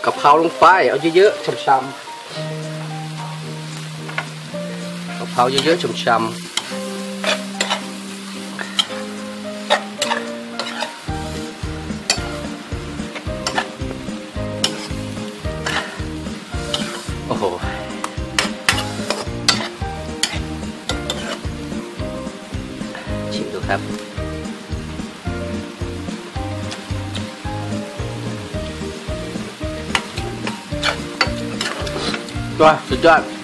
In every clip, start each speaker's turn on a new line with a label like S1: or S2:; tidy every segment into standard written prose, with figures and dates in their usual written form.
S1: กะเพราลงไปเอาเยอะๆช่ำๆกะเพราเยอะๆช่ำๆโอ้โหชิมดูครับว้าสุดยอด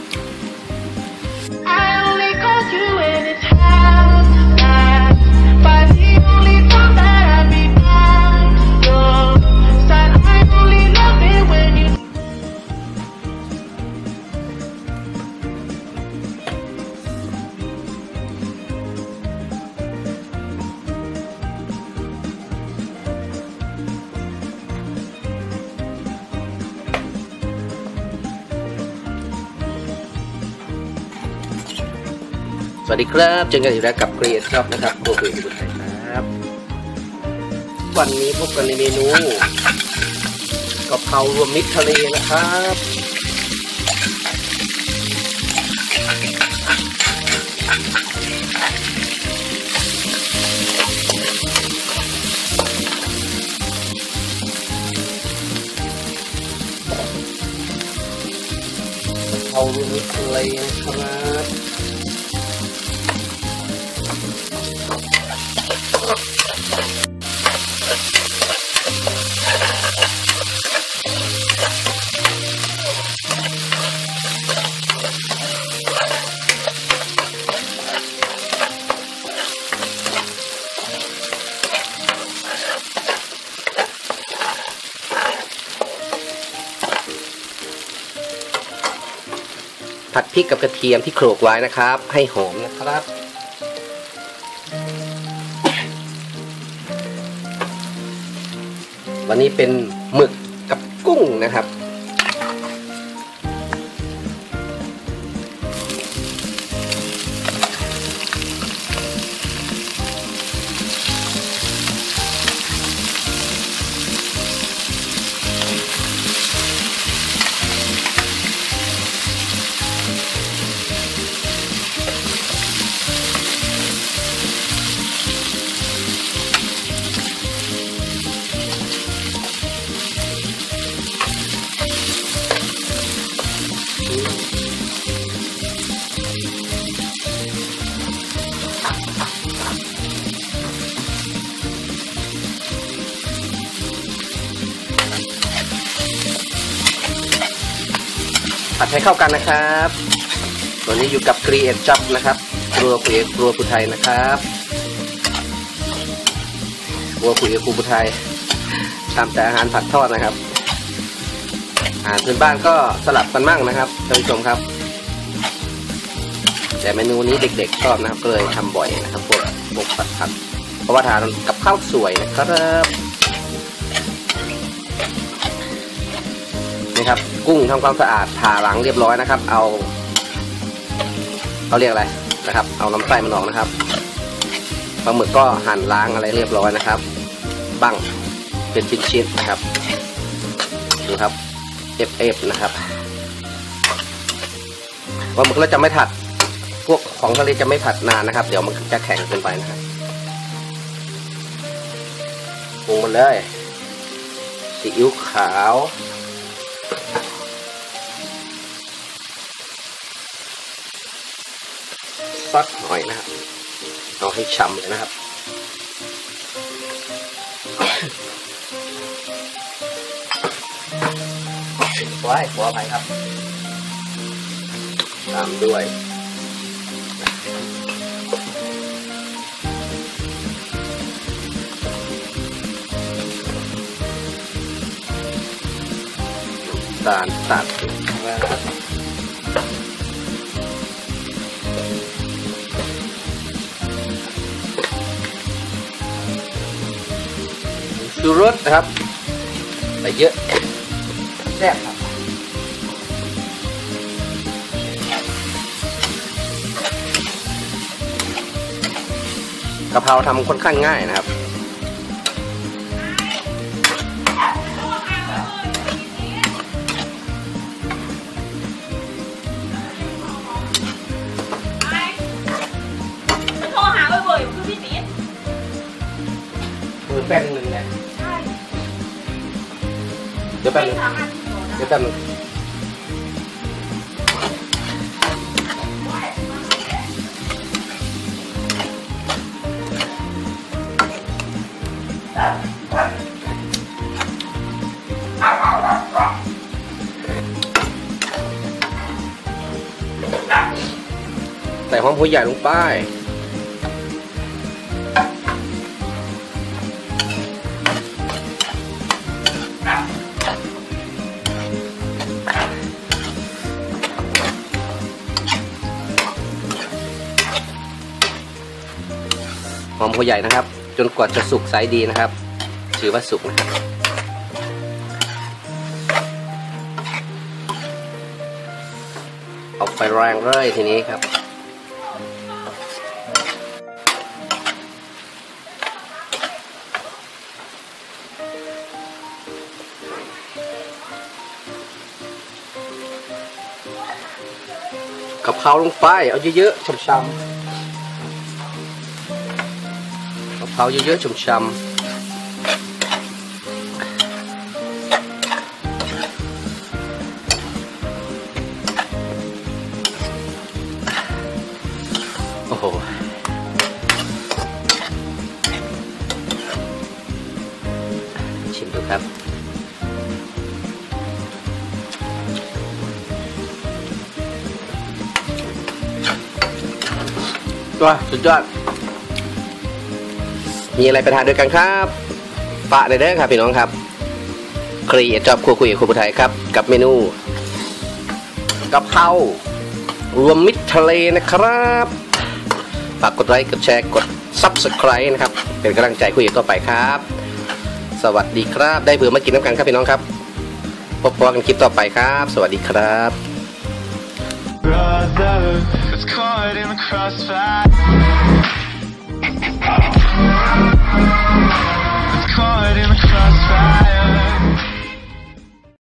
S1: สวัสดีครับเจอกันอีกแล้วกับเกรียนชอบนะครับครัวคุยกับบุญไทยครับวันนี้พบกันในเมนูกะเพรารวมมิตรทะเลนะครับกะเพรารวมมิตรทะเลนะครับผัดพริกกับกระเทียมที่โขลกไว้นะครับให้หอมนะครับวันนี้เป็นหมึกกับกุ้งนะครับผัดให้เข้ากันนะครับตัวนี้อยู่กับเกรียนจับนะครับครัวคุยครัวผู้ไทยนะครับครัวคุยครัวผู้ไทยทำแต่อาหารผัดทอดนะครับอาหารพื้นบ้านก็สลับกันมั่งนะครับท่านผู้ชมครับแต่เมนูนี้เด็กๆชอบนะครับก็เลยทำบ่อยนะครับพวกผัดเพราะว่าทานกับข้าวสวยนะครับนี่ครับกุ้งทำความสะอาดผ่าหลังเรียบร้อยนะครับเขาเรียกอะไรนะครับเอาลำไส้มันออกนะครับปลาหมึกก็หั่นล้างอะไรเรียบร้อยนะครับบั้งเป็นชิ้นๆนะครับดูครับเอฟนะครับปลาหมึกเราจะไม่ผัดพวกของทะเลจะไม่ผัดนานนะครับเดี๋ยวมันจะแข็งเกินไปนะครับปรุงมันเลยซีอิ๊วขาวซอสหน่อยนะครับเอาให้ฉ่ำเลยนะครับหัวไปครับตามด้วยตาลตัดนะครับชูรสนะครับใส่เยอะแซ่บครับกะเพราทำค่อนข้างง่ายนะครับแป้งหนึ่งเนี่ยเดี๋ยวแป๊บนึงเดี๋ยวแป๊บนึงใส่หอมหัวใหญ่ลงไปหอมหัวใหญ่นะครับจนกว่าจะสุกไซส์ดีนะครับถือว่าสุกนะครับเอาไปแรงเลยทีนี้ครับกะเพราลงไปเอาเยอะๆช่ำๆกะเพราเยอะๆช่ำๆโอ้โหชิมดูครับว้าสุดยอดมีอะไรไปทานด้วยกันครับฝากเลยเด้อครับพี่น้องครับครีเอทจอบครัวคุยกับครัวไทยครับกับเมนูกะเพรารวมมิตรทะเลนะครับฝากกดไลค์กดแชร์กด Subscribe นะครับเป็นกำลังใจคุยต่อไปครับสวัสดีครับได้เบื่อมากินน้ำกันครับพี่น้องครับพบกันคลิปต่อไปครับสวัสดีครับ
S2: Brother, it's caught in the crossfire.